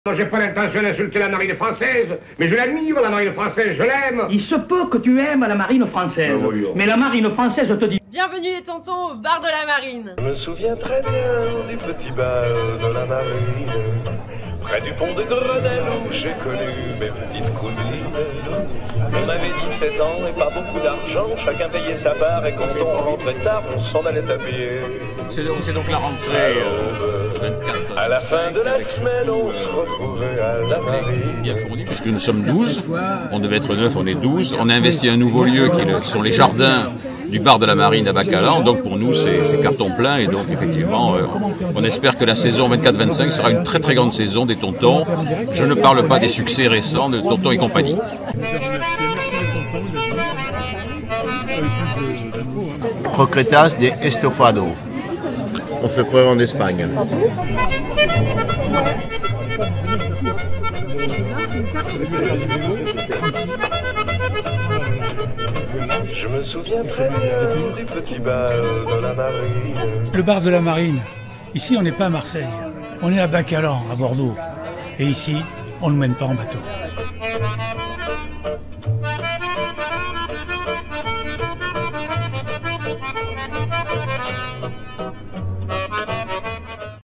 Moi, j'ai pas l'intention d'insulter la marine française, mais je l'admire, la marine française, je l'aime. Il se peut que tu aimes la marine française, mais la marine française te dit... Bienvenue les tontons au bar de la marine. Je me souviens très bien du petit bar de la marine, près du pont de Grenelle où j'ai connu mes petites cousines. On avait 17 ans et pas beaucoup d'argent, chacun payait sa part et quand on rentrait tard, on s'en allait à pied. C'est donc la rentrée 24. À la fin de la semaine, on se retrouvait à la marine. Bien fourni, puisque nous sommes 12, on devait être 9, on est 12. On a investi un nouveau lieu qui sont les jardins du bar de la marine à Bacalan, donc pour nous c'est carton plein et donc effectivement on espère que la saison 24-25 sera une très très grande saison des tontons. Je ne parle pas des succès récents de Tonton et compagnie. Croquetas de estofado. On fait croire en Espagne. Je me souviens très bien du petit bar de la marine. Le bar de la marine, ici on n'est pas à Marseille, on est à Bacalan, à Bordeaux. Et ici, on ne mène pas en bateau.